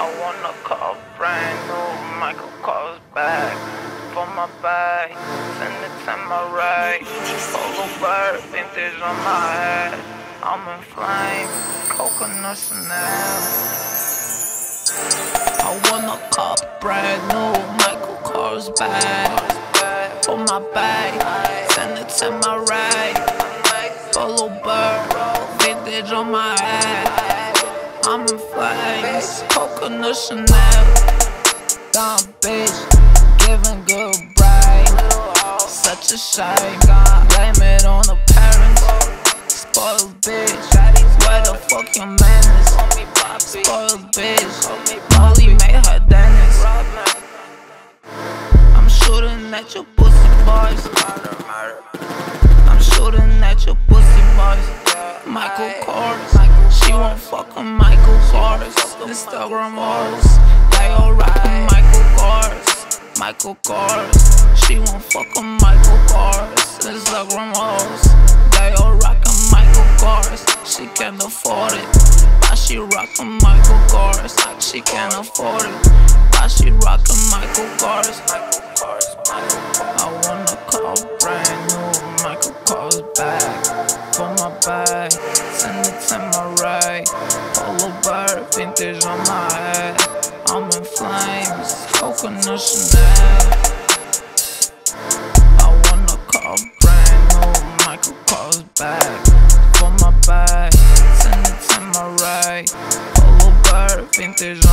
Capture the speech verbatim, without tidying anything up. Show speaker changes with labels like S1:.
S1: I wanna call brand new Michael Kors bag for my bag, send it to my right. Polo bird, vintage on my head. I'm in flames, coconut Chanel. I wanna call brand new Michael Kors bag for my bag, send it to my right. Polo bird, vintage on my head. I'm in flames, coconut Chanel. Dumb bitch, giving good bride. Such a shame, blame it on the parents. Spoiled bitch, where the fuck your man is? Spoiled bitch, Molly made her dentist. I'm shooting at your pussy boys. I'm shooting at your pussy boys. Michael Kors, she won't fuck with Michael Kors. Instagram hoes, they all rockin' Michael Kors. Michael Kors, she won't fuck with Michael Kors. Instagram hoes, they all rockin' Michael Kors. She can't afford it, but she rockin' Michael Kors. She can't afford it, but she rockin' Michael Kors. I wanna call brand new Michael Kors bag for my bag, send it to my right. Polo bird, vintage on my head. I'm in flames, coconut Chanel. I wanna call brand new Michael Kors bag for my bag, send it to my right. Polo bird, vintage on